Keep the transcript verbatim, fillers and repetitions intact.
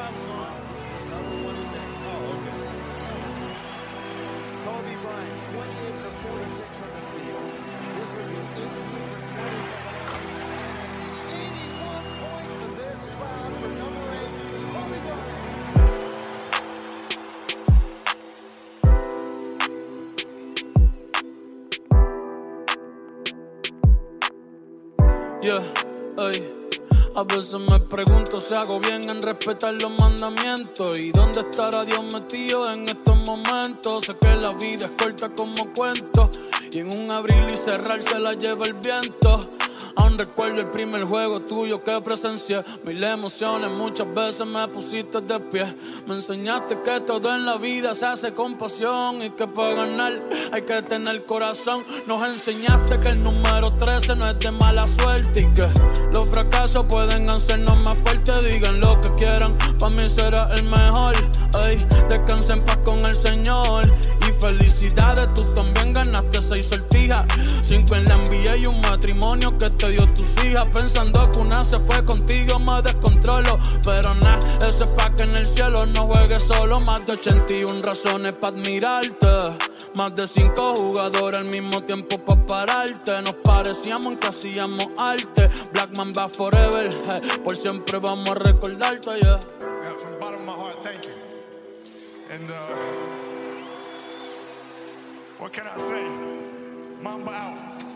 Another one in there. Oh, okay. Kobe Bryant, twenty-eight for forty-six from the field. This would be eighteen for twenty from the line. eighty-one points to this crowd for number eight, Kobe Bryant. Yeah, ey. A veces me pregunto si hago bien en respetar los mandamientos. ¿Y dónde estará Dios metido en estos momentos? Sé que la vida es corta como cuento, y en un abrir y cerrar se la lleva el viento. Aún recuerdo el primer juego tuyo que presencié. Mil emociones, muchas veces me pusiste de pie. Me enseñaste que todo en la vida se hace con pasión, y que para ganar hay que tener corazón. Nos enseñaste que el número trece no es de mala suerte, y que los fracasos pueden hacernos más fuertes. Digan lo que quieran, para mí será el mejor. Ey, descansa en paz con el Señor. Y felicidades, tú también ganaste seis sortijas, cinco en la N B A y un matrimonio que te dio tus hijas. Pensando que una se fue contigo me descontrolo, pero nah, eso es pa' que en el cielo no juegues solo. Más de ochenta y una razones pa' admirarte, más de cinco jugadores al mismo tiempo pa' pararte. Nos parecíamos en que hacíamos arte. Blackman va forever, hey, por siempre vamos a recordarte, yeah. Yeah, from the bottom of my heart, thank you. And uh, what can I say? Mamba out.